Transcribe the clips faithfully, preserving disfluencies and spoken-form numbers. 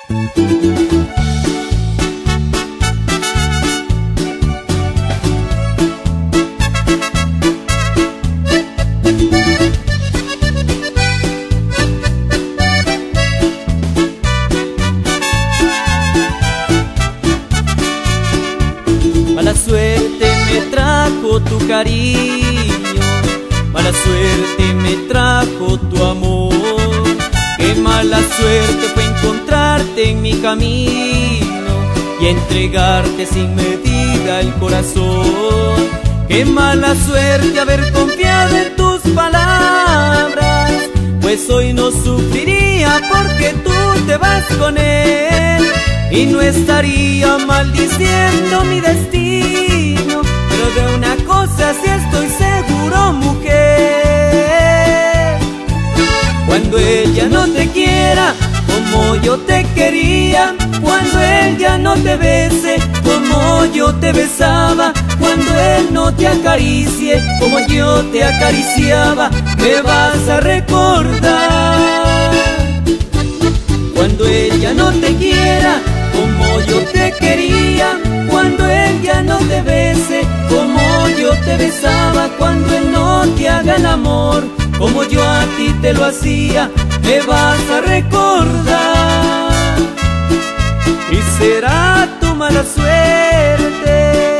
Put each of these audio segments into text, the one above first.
Mala suerte me trajo tu cariño, mala suerte me trajo tu amor. Qué mala suerte fue encontrarte en mi camino y entregarte sin medida el corazón. Qué mala suerte haber confiado en tus palabras, pues hoy no sufriría porque tú te vas con él y no estaría maldiciendo mi destino. Pero de una cosa sí estoy seguro, mujer: cuando él ya no te quiera como yo te quería, cuando él ya no te bese como yo te besaba, cuando él no te acaricie como yo te acariciaba, me vas a recordar. Cuando él ya no te quiera como yo te quería, cuando él ya no te bese como yo te besaba, cuando él no te haga el amor como yo a ti te lo hacía, me vas a recordar. Y será tu mala suerte.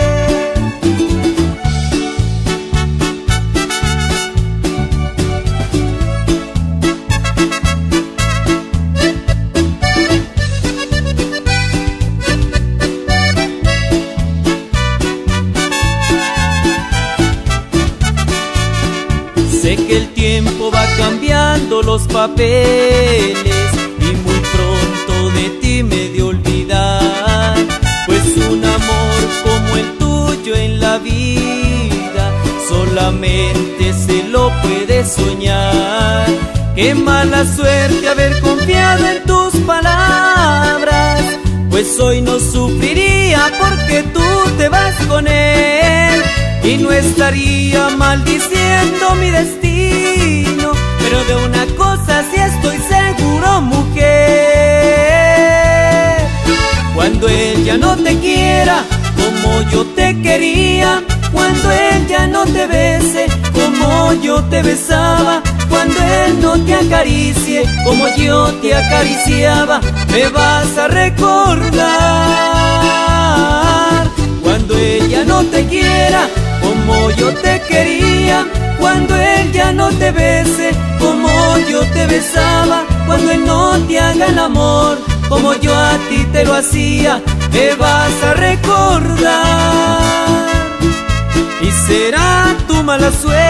Sé que el tiempo va cambiando los papeles y muy pronto de ti me de olvidar, pues un amor como el tuyo en la vida solamente se lo puede soñar. Qué mala suerte haber confiado en tus palabras, pues hoy no sufriría porque tú te vas con él y no estaría maldiciendo mi destino. Pero de una cosa sí estoy seguro, mujer: cuando él ya no te quiera como yo te quería, cuando él ya no te bese como yo te besaba, cuando él no te acaricie como yo te acariciaba, me vas a recordar. Cuando él ya no te quiera como yo te quería, cuando él ya no te bese como yo te besaba, cuando él no te haga el amor como yo a ti te lo hacía, me vas a recordar. Y será tu mala suerte